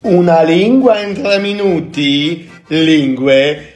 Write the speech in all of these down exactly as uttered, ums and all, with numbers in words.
Una lingua in tre minuti? Lingue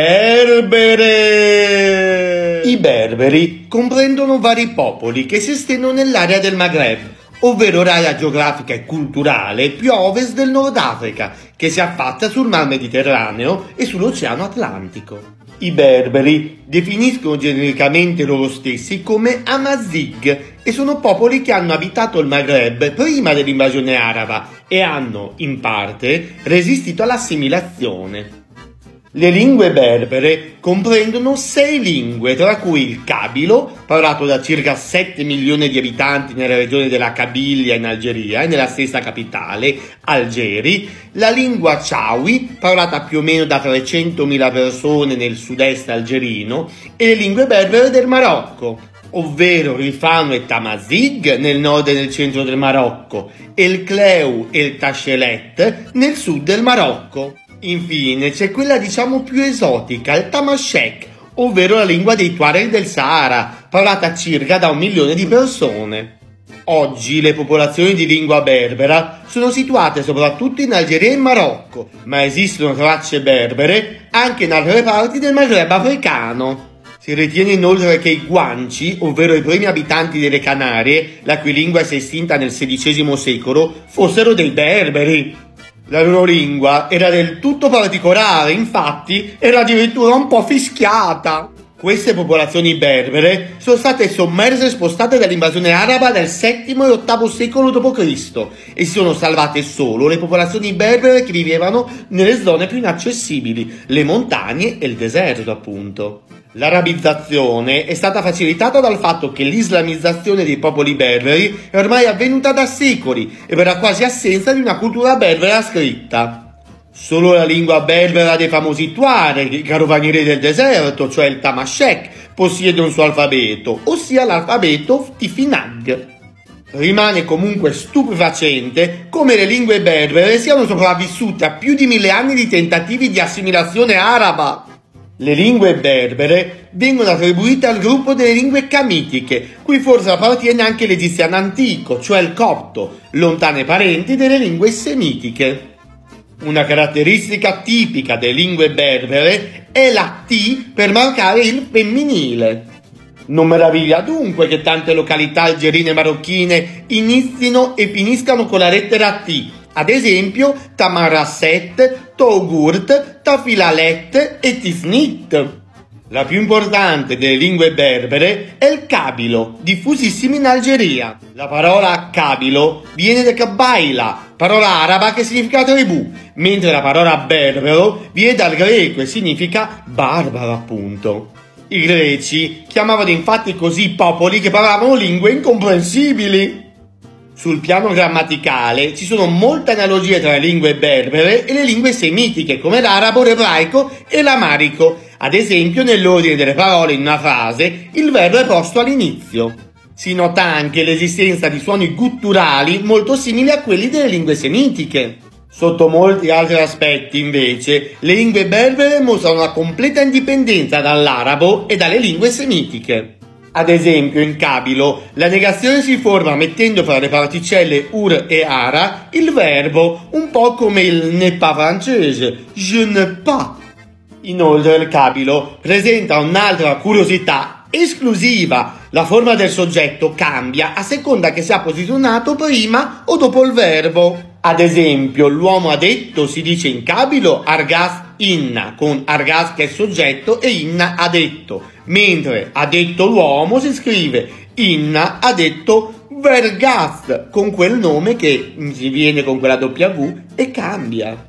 berbere! I berberi comprendono vari popoli che si estendono nell'area del Maghreb, ovvero l'area geografica e culturale più a ovest del Nord Africa, che si affaccia sul Mar Mediterraneo e sull'Oceano Atlantico. I berberi definiscono genericamente loro stessi come Amazigh e sono popoli che hanno abitato il Maghreb prima dell'invasione araba e hanno, in parte, resistito all'assimilazione. Le lingue berbere comprendono sei lingue, tra cui il kabilo, parlato da circa sette milioni di abitanti nella regione della Kabylia in Algeria e nella stessa capitale, Algeri, la lingua chawi, parlata più o meno da trecentomila persone nel sud-est algerino, e le lingue berbere del Marocco, ovvero il Fano e Tamazigh nel nord e nel centro del Marocco, e il Kleu e il Tashelet nel sud del Marocco. Infine c'è quella diciamo più esotica, il Tamashek, ovvero la lingua dei Tuareg del Sahara, parlata circa da un milione di persone. Oggi le popolazioni di lingua berbera sono situate soprattutto in Algeria e in Marocco, ma esistono tracce berbere anche in altre parti del Maghreb africano. Si ritiene inoltre che i Guanci, ovvero i primi abitanti delle Canarie, la cui lingua si è estinta nel sedicesimo secolo, fossero dei berberi. La loro lingua era del tutto particolare, infatti era addirittura un po' fischiata. Queste popolazioni berbere sono state sommerse e spostate dall'invasione araba nel settimo e ottavo secolo dopo Cristo e si sono salvate solo le popolazioni berbere che vivevano nelle zone più inaccessibili, le montagne e il deserto appunto. L'arabizzazione è stata facilitata dal fatto che l'islamizzazione dei popoli berberi è ormai avvenuta da secoli e per la quasi assenza di una cultura berbera scritta. Solo la lingua berbera dei famosi Tuareg, i carovanieri del deserto, cioè il Tamashek, possiede un suo alfabeto, ossia l'alfabeto Tifinagh. Rimane comunque stupefacente come le lingue berbere siano sopravvissute a più di mille anni di tentativi di assimilazione araba. Le lingue berbere vengono attribuite al gruppo delle lingue camitiche, cui forse appartiene anche l'egiziano antico, cioè il copto, lontane parenti delle lingue semitiche. Una caratteristica tipica delle lingue berbere è la T per marcare il femminile. Non meraviglia dunque che tante località algerine e marocchine inizino e finiscano con la lettera T, ad esempio Tamarasset, Touggourt, Tafilalet e Tifnit. La più importante delle lingue berbere è il kabilo, diffusissimo in Algeria. La parola kabilo viene da Kabaila, parola araba che significa tribù, mentre la parola berbero viene dal greco e significa barbaro appunto. I greci chiamavano infatti così i popoli che parlavano lingue incomprensibili. Sul piano grammaticale ci sono molte analogie tra le lingue berbere e le lingue semitiche come l'arabo, l'ebraico e l'amarico. Ad esempio, nell'ordine delle parole in una frase, il verbo è posto all'inizio. Si nota anche l'esistenza di suoni gutturali molto simili a quelli delle lingue semitiche. Sotto molti altri aspetti, invece, le lingue berbere mostrano una completa indipendenza dall'arabo e dalle lingue semitiche. Ad esempio, in kabilo, la negazione si forma mettendo fra le particelle ur e ara il verbo, un po' come il n'est pas francese, je ne pas. Inoltre il kabilo presenta un'altra curiosità esclusiva. La forma del soggetto cambia a seconda che sia posizionato prima o dopo il verbo. Ad esempio, l'uomo ha detto si dice in kabilo argas inna, con argas che è soggetto e inna ha detto, mentre ha detto l'uomo si scrive inna ha detto vergaz, con quel nome che si viene con quella W e cambia.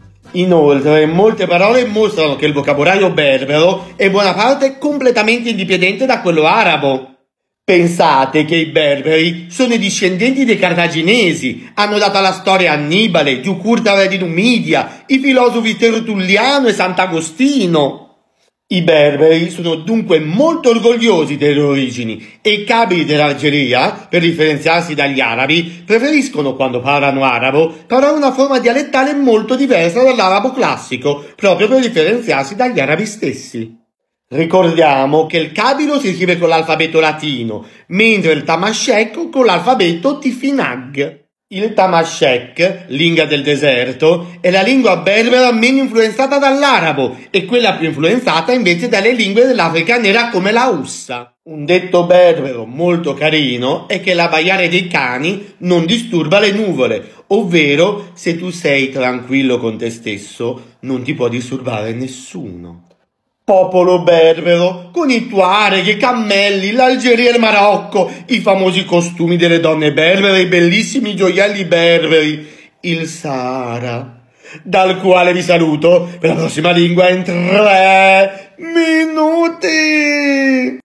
Inoltre, molte parole mostrano che il vocabolario berbero è in buona parte completamente indipendente da quello arabo. Pensate che i berberi sono i discendenti dei cartaginesi, hanno dato alla storia Annibale, Giucurta re di Numidia, i filosofi Tertulliano e Sant'Agostino. I berberi sono dunque molto orgogliosi delle loro origini e i kabili dell'Algeria, per differenziarsi dagli arabi, preferiscono quando parlano arabo parlare una forma dialettale molto diversa dall'arabo classico, proprio per differenziarsi dagli arabi stessi. Ricordiamo che il kabilo si scrive con l'alfabeto latino, mentre il tamashek con l'alfabeto Tifinagh. Il Tamashek, lingua del deserto, è la lingua berbera meno influenzata dall'arabo e quella più influenzata invece dalle lingue dell'Africa nera come la Haussa. Un detto berbero molto carino è che l'abbaiare dei cani non disturba le nuvole, ovvero se tu sei tranquillo con te stesso non ti può disturbare nessuno. Popolo berbero, con i tuareg, i cammelli, l'Algeria e il Marocco, i famosi costumi delle donne berbere, i bellissimi gioielli berberi, il Sahara, dal quale vi saluto per la prossima lingua in tre minuti.